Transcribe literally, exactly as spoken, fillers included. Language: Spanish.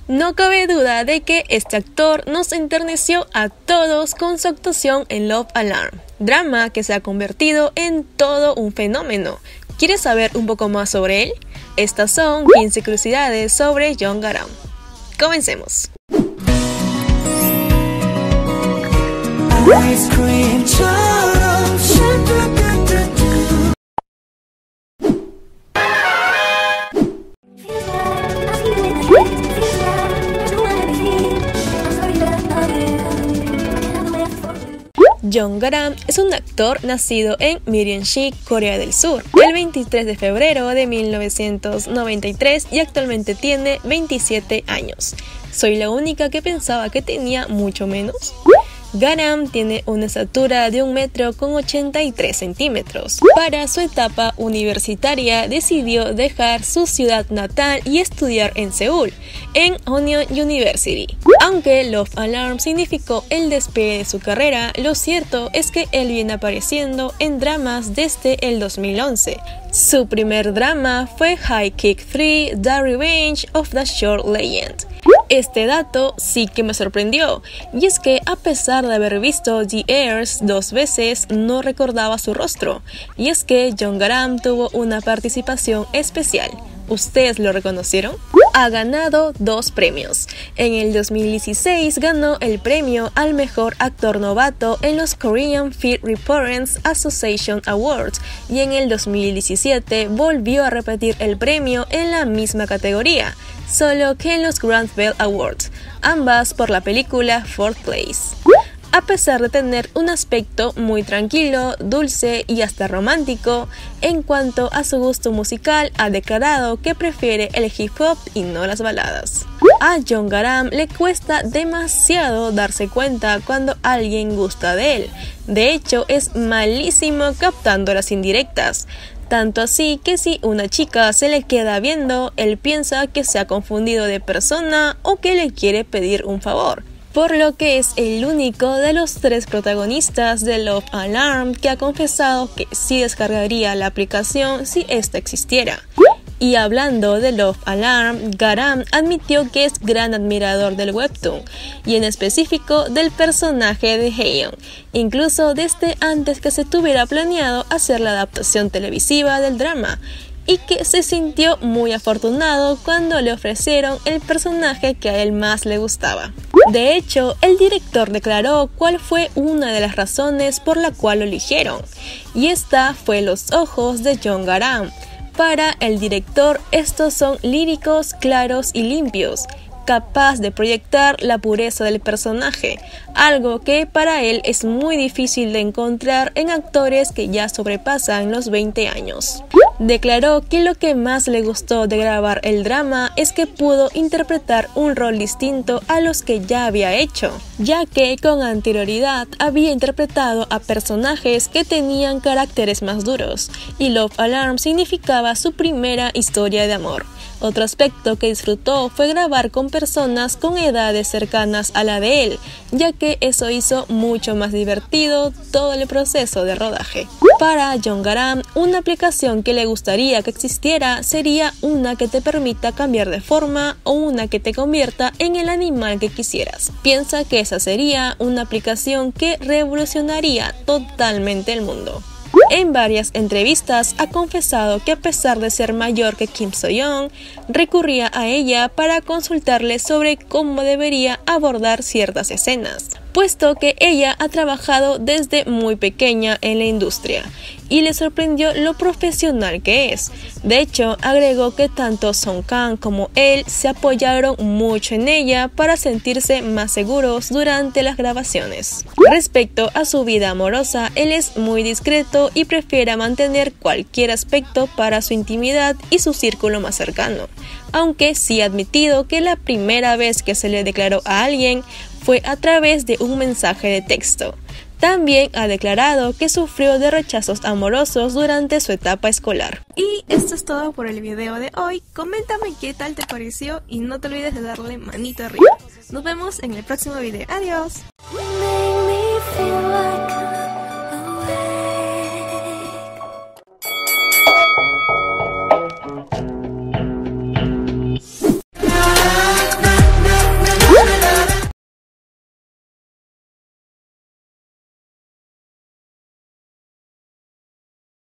No cabe duda de que este actor nos enterneció a todos con su actuación en Love Alarm, drama que se ha convertido en todo un fenómeno. ¿Quieres saber un poco más sobre él? Estas son quince curiosidades sobre John Garang. Comencemos. John Garang es un actor nacido en Myeongji, Corea del Sur, el veintitrés de febrero de mil novecientos noventa y tres y actualmente tiene veintisiete años. ¿Soy la única que pensaba que tenía mucho menos? Garang tiene una estatura de un metro con ochenta y tres centímetros. Para su etapa universitaria decidió dejar su ciudad natal y estudiar en Seúl, en Onyeon University. Aunque Love Alarm significó el despegue de su carrera, lo cierto es que él viene apareciendo en dramas desde el dos mil once. Su primer drama fue High Kick tres: The Revenge of the Short Legend. Este dato sí que me sorprendió, y es que a pesar de haber visto The Heirs dos veces, no recordaba su rostro, y es que John Garang tuvo una participación especial. ¿Ustedes lo reconocieron? Ha ganado dos premios. En el dos mil dieciséis ganó el premio al mejor actor novato en los Korean Film Reporters Association Awards y en el dos mil diecisiete volvió a repetir el premio en la misma categoría, solo que en los Grand Bell Awards, ambas por la película Fourth Place. A pesar de tener un aspecto muy tranquilo, dulce y hasta romántico, en cuanto a su gusto musical ha declarado que prefiere el hip hop y no las baladas. A John Garang le cuesta demasiado darse cuenta cuando alguien gusta de él. De hecho, es malísimo captando las indirectas. Tanto así que si una chica se le queda viendo, él piensa que se ha confundido de persona o que le quiere pedir un favor. Por lo que es el único de los tres protagonistas de Love Alarm que ha confesado que sí descargaría la aplicación si esta existiera. Y hablando de Love Alarm, Garang admitió que es gran admirador del webtoon, y en específico del personaje de Haeyeon, incluso desde antes que se tuviera planeado hacer la adaptación televisiva del drama, y que se sintió muy afortunado cuando le ofrecieron el personaje que a él más le gustaba. De hecho, el director declaró cuál fue una de las razones por la cual lo eligieron, y esta fue los ojos de John Garang. Para el director, estos son líricos, claros y limpios, capaz de proyectar la pureza del personaje, algo que para él es muy difícil de encontrar en actores que ya sobrepasan los veinte años. Declaró que lo que más le gustó de grabar el drama es que pudo interpretar un rol distinto a los que ya había hecho, ya que con anterioridad había interpretado a personajes que tenían caracteres más duros, y Love Alarm significaba su primera historia de amor. Otro aspecto que disfrutó fue grabar con personas con edades cercanas a la de él, ya que eso hizo mucho más divertido todo el proceso de rodaje. Para John Garang, una aplicación que le gustaría que existiera sería una que te permita cambiar de forma o una que te convierta en el animal que quisieras. Piensa que esa sería una aplicación que revolucionaría totalmente el mundo. En varias entrevistas ha confesado que a pesar de ser mayor que Kim So-young, recurría a ella para consultarle sobre cómo debería abordar ciertas escenas, puesto que ella ha trabajado desde muy pequeña en la industria y le sorprendió lo profesional que es. De hecho, agregó que tanto Song Kang como él se apoyaron mucho en ella para sentirse más seguros durante las grabaciones. Respecto a su vida amorosa, él es muy discreto y prefiere mantener cualquier aspecto para su intimidad y su círculo más cercano, aunque sí ha admitido que la primera vez que se le declaró a alguien fue a través de un mensaje de texto. También ha declarado que sufrió de rechazos amorosos durante su etapa escolar. Y esto es todo por el video de hoy. Coméntame qué tal te pareció y no te olvides de darle manito arriba. Nos vemos en el próximo video. Adiós.